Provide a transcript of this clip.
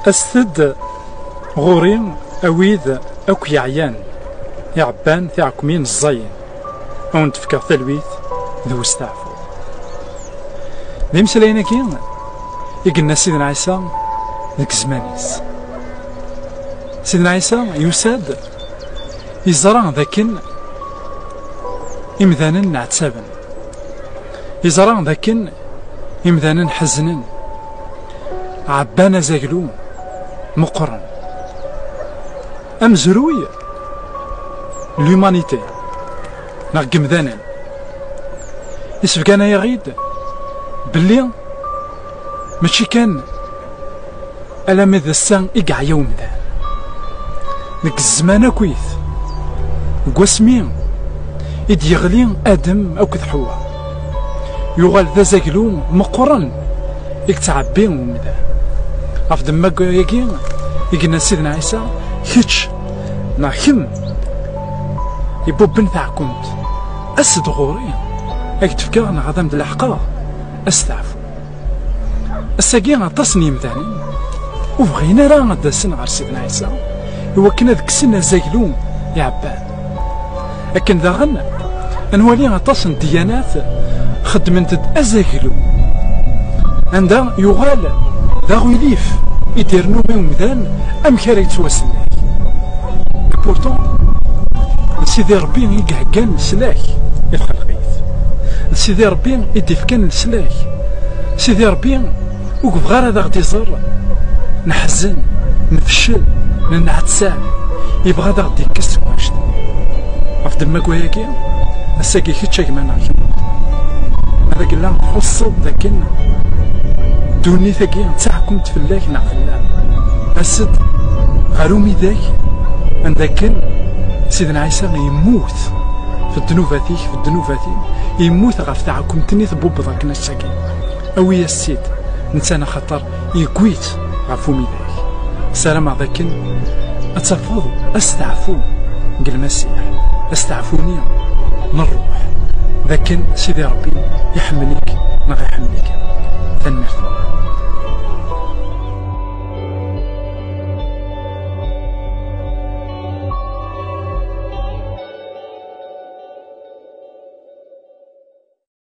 أستد غوري أويذ أوك يعيان يعبان ثعكمين الزين أون تفكر ثلويث ذو استعفو ذي مسلينا كي يقلنا سيدنا عيسى ذيك زمانيس سيدنا عيسى يساد يزرع ذاكن إمذانا نعتسابا يزرع ذاكن إمذانا حزنا عبانا زاقلو مقرن أمزروي لومانيتي نغ مذانا يسبقنا يغيد باللي ماشي كان ألا ماذا السان إقع يوم ذا ذاك الزمان كويث قواسمين إد يغلي آدم أو كذ حواء يغال ذا زاقلو مقرن يكتعبين ومذا عفد ما يقين يقلنا سيدنا عيسى كيتش نا كم يبوبن ثاعكمت أسد غوري أكتفكرنا غضام د الحقا أستعفو الساقين غطاسني مثاني وبغينا راه غداسن غير سيدنا عيسى هو كنا ذاك السن زاقلو يعبان لكن داغن نولي غطاس ديانات خدمت أزاقلو عندها يغال ذا غيليف يدير نومي ومذان أم كارا يتواسلاك بورتون سيدي ربي يقهقان سلاك الخلقيت سيدي ربي يدفكان سلاك سيدي ربي وقف غير هذا غدي يزر نحزن نفشل نعتسان يبغى هذا غدي يكس واجد عرفت دما كواياكي الساكي كيتشا كما نعرف هذاك لا خصو ذاك دوني ثاكي تاعكم تفلاك نعقل أسد غارومي ذاك عندك سيدنا عيسى يموت في الذنوباتيك في الذنوباتي يموت غاف تاعكم تني ثبوب ذاك الساكي أويا السيد نتانا خطر يقويت عفومي ذاك سلام ذاك أتفضل أستعفو قال المسيح أستعفوني نروح ذاك سيدي ربي يحملك ما غيحملك ثنمرت